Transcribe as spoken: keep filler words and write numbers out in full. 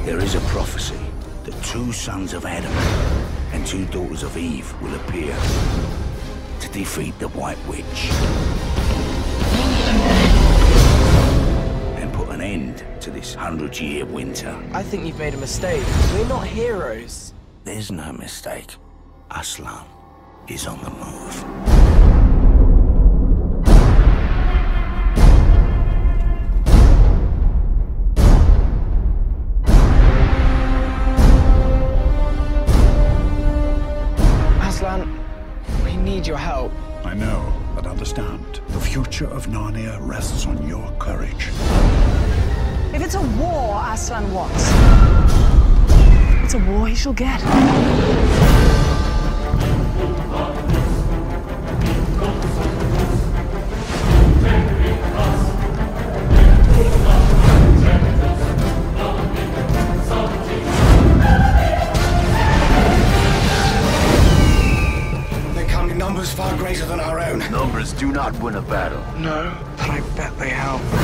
There is a prophecy that two sons of Adam and two daughters of Eve will appear to defeat the White Witch and put an end to this hundred-year winter. I think you've made a mistake. We're not heroes. There's no mistake. Aslan is on the move. Aslan, we need your help. I know, but understand, the future of Narnia rests on your courage. If it's a war Aslan wants, it's a war he shall get. They come in numbers far greater than our own. Numbers do not win a battle. No, but I bet they help.